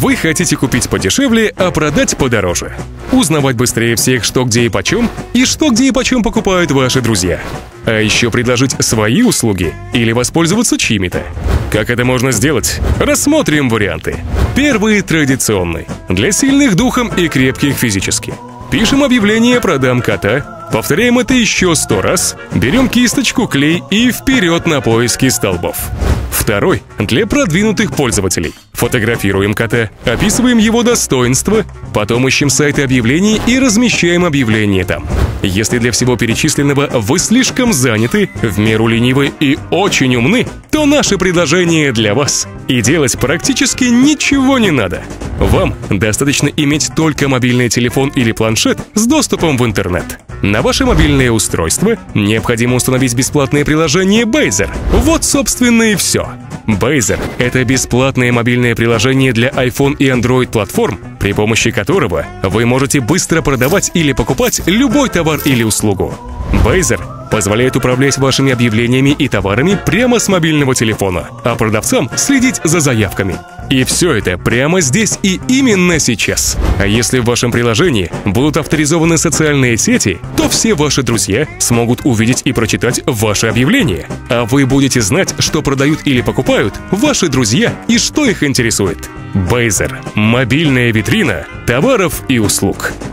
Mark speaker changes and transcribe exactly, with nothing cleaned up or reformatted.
Speaker 1: Вы хотите купить подешевле, а продать подороже. Узнавать быстрее всех, что где и почем, и что где и почем покупают ваши друзья. А еще предложить свои услуги или воспользоваться чьими-то. Как это можно сделать? Рассмотрим варианты. Первый традиционный. Для сильных духом и крепких физически. Пишем объявление «Продам кота», повторяем это еще сто раз, берем кисточку, клей и вперед на поиски столбов. Второй – для продвинутых пользователей. Фотографируем кота, описываем его достоинства, потом ищем сайты объявлений и размещаем объявления там. Если для всего перечисленного вы слишком заняты, в меру ленивы и очень умны, то наше предложение для вас. И делать практически ничего не надо. Вам достаточно иметь только мобильный телефон или планшет с доступом в интернет. На ваше мобильное устройство необходимо установить бесплатное приложение Bazer. Вот, собственно, и все. Bazer – это бесплатное мобильное приложение для iPhone и Android платформ, при помощи которого вы можете быстро продавать или покупать любой товар или услугу. Bazer позволяет управлять вашими объявлениями и товарами прямо с мобильного телефона, а продавцам следить за заявками. И все это прямо здесь и именно сейчас. А если в вашем приложении будут авторизованы социальные сети, то все ваши друзья смогут увидеть и прочитать ваши объявления. А вы будете знать, что продают или покупают ваши друзья и что их интересует. Bazer – мобильная витрина товаров и услуг.